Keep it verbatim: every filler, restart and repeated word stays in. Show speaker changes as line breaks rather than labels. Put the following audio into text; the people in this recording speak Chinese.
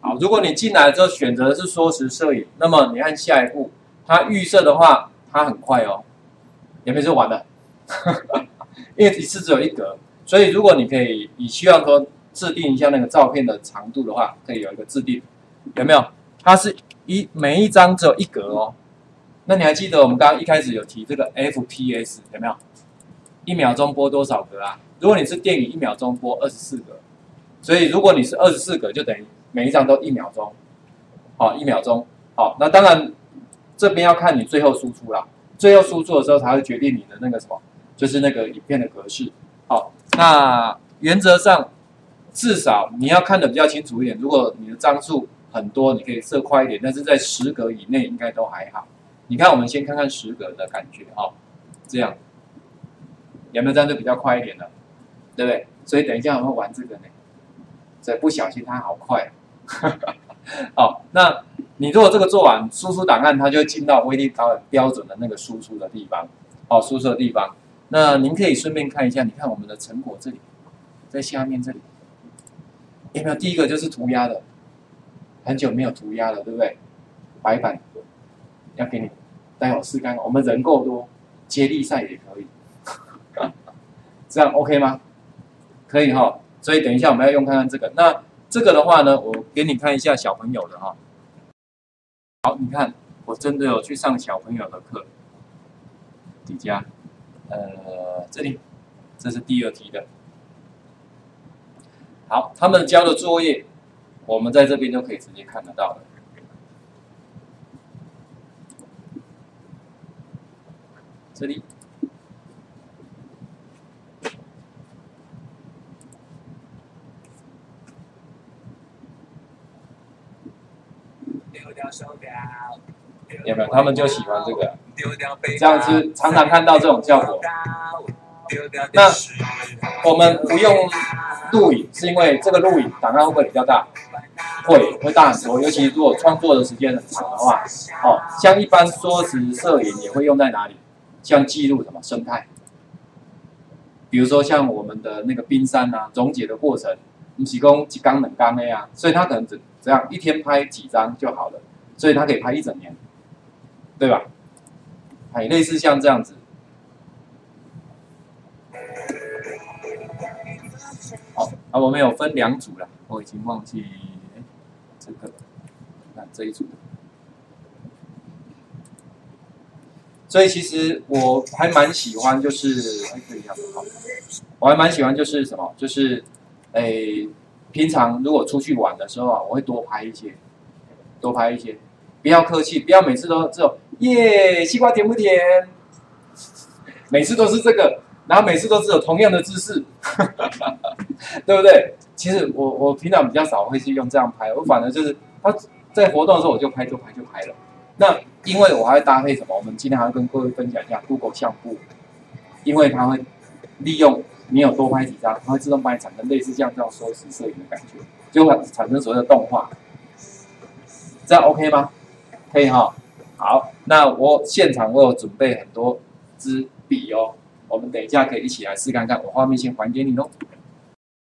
好，如果你进来之后选择的是缩时摄影，那么你按下一步，它预设的话，它很快哦，有没有就完了？因为一次只有一格，所以如果你可以，你希望说制定一下那个照片的长度的话，可以有一个制定，有没有？它是一每一张只有一格哦。那你还记得我们刚刚一开始有提这个 F P S 有没有？一秒钟播多少格啊？如果你是电影，一秒钟播二十四格，所以如果你是二十四格，就等于每一张都一秒钟，好，一秒钟，好，那当然这边要看你最后输出啦，最后输出的时候才会决定你的那个什么，就是那个影片的格式，好，那原则上至少你要看得比较清楚一点，如果你的张数很多，你可以设快一点，但是在十格以内应该都还好。你看，我们先看看十格的感觉哦，这样有没有这样就比较快一点了，对不对？所以等一下我们会玩这个呢，所以不小心它好快。好，那你如果这个做完，输出档案它就会进到威力导演标准的那个输出的地方，哦，输出的地方。那您可以顺便看一下，你看我们的成果这里，在下面这里，有没有？第一个就是涂鸦的，很久没有涂鸦了，对不对？白板。要给你，待会试看，我们人够多，接力赛也可以，这样 OK 吗？可以哈，所以等一下我们要用看看这个。那这个的话呢，我给你看一下小朋友的哈。好，你看，我真的有去上小朋友的课，底下，呃，这里，这是第二题的。好，他们交的作业，我们在这边就可以直接看得到了。这里，有没有？他们就喜欢这个，这样子常常看到这种效果。那我们不用录影，是因为这个录影档案会不会比较大？会，会大很多。尤其如果创作的时间很长的话，哦，像一般缩时摄影也会用在哪里？像记录什么生态，比如说像我们的那个冰山啊，溶解的过程，不是讲一缸两缸的呀，所以它可能只这样一天拍几张就好了，所以它可以拍一整年，对吧？哎，类似像这样子。好，啊，我们有分两组了，我已经忘记这个，看这一组。所以其实我还蛮喜欢，就是哎可以这样好，我还蛮喜欢就是什么，就是诶，平常如果出去玩的时候啊，我会多拍一些，多拍一些，不要客气，不要每次都这种耶，西瓜甜不甜？每次都是这个，然后每次都是有同样的姿势，对不对？其实我我平常比较少会去用这样拍，我反而就是他在活动的时候我就拍就拍就拍了。那因为我还会搭配什么？我们今天还要跟各位分享一下 Google 相簿，因为它会利用你有多拍几张，它会自动帮你产生类似像这样缩时摄影的感觉，就会产生所谓的动画。这样 OK 吗？可以哈。好，那我现场我有准备很多支笔哦，我们等一下可以一起来试看看。我画面先还给你喽。